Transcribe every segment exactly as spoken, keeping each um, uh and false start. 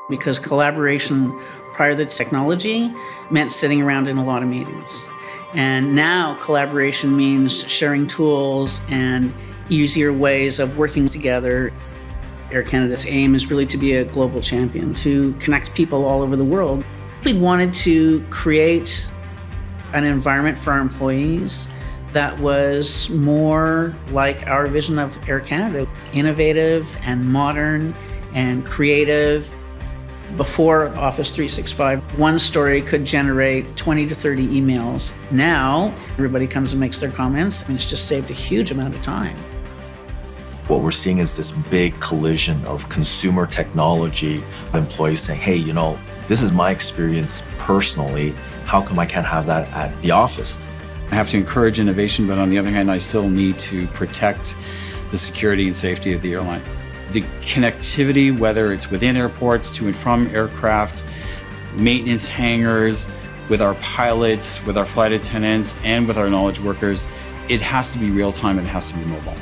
because collaboration prior to the technology meant sitting around in a lot of meetings. And now collaboration means sharing tools and easier ways of working together. Air Canada's aim is really to be a global champion, to connect people all over the world. We wanted to create an environment for our employees that was more like our vision of Air Canada, innovative and modern and creative. Before Office three sixty-five, one story could generate twenty to thirty emails. Now, everybody comes and makes their comments, and it's just saved a huge amount of time. What we're seeing is this big collision of consumer technology, employees saying, hey, you know, this is my experience personally. How come I can't have that at the office? I have to encourage innovation, but on the other hand, I still need to protect the security and safety of the airline. The connectivity, whether it's within airports, to and from aircraft, maintenance hangars, with our pilots, with our flight attendants, and with our knowledge workers, it has to be real time and it has to be mobile.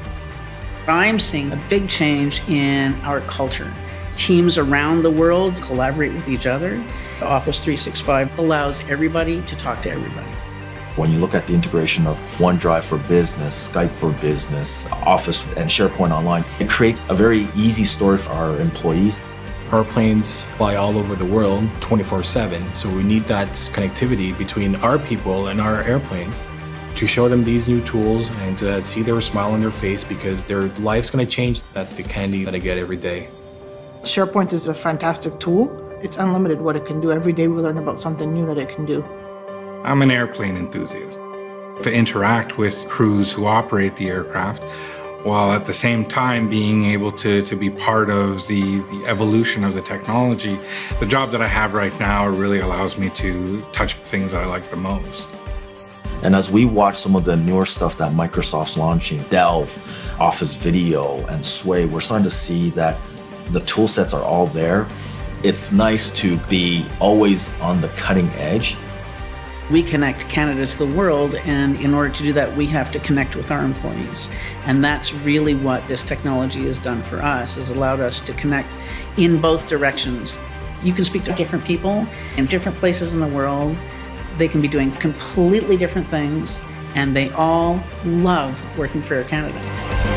I'm seeing a big change in our culture. Teams around the world collaborate with each other. Office three sixty-five allows everybody to talk to everybody. When you look at the integration of OneDrive for Business, Skype for Business, Office and SharePoint Online, it creates a very easy story for our employees. Our planes fly all over the world twenty-four seven, so we need that connectivity between our people and our airplanes to show them these new tools and to see their smile on their face, because their life's going to change. That's the candy that I get every day. SharePoint is a fantastic tool. It's unlimited what it can do. Every day we learn about something new that it can do. I'm an airplane enthusiast. To interact with crews who operate the aircraft, while at the same time being able to, to be part of the, the evolution of the technology, the job that I have right now really allows me to touch things that I like the most. And as we watch some of the newer stuff that Microsoft's launching, Delve, Office Video, and Sway, we're starting to see that the tool sets are all there. It's nice to be always on the cutting edge. We connect Canada to the world, and in order to do that, we have to connect with our employees. And that's really what this technology has done for us, has allowed us to connect in both directions. You can speak to different people in different places in the world. They can be doing completely different things, and they all love working for Air Canada.